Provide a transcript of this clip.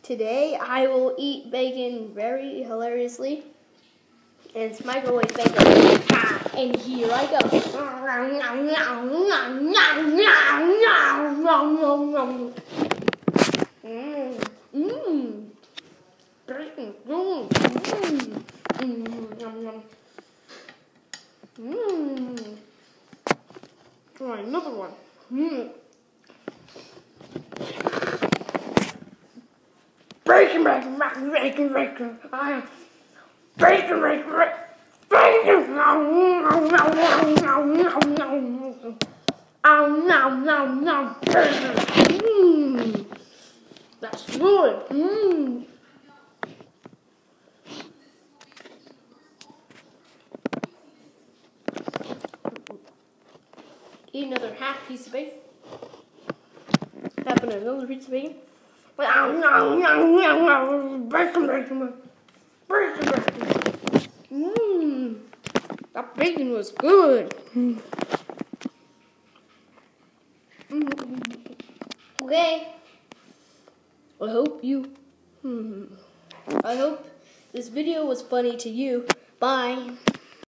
Today I will eat bacon very hilariously. And it's microwave bacon. And here I go. Bacon. Try another one. Bacon, bacon, bacon, bacon, bacon. Bacon, bacon, bacon. That's good. Eat another half piece of bacon. Have another piece of bacon. Bacon, bacon, bacon, bacon. That bacon was good. Okay. I hope this video was funny to you. Bye.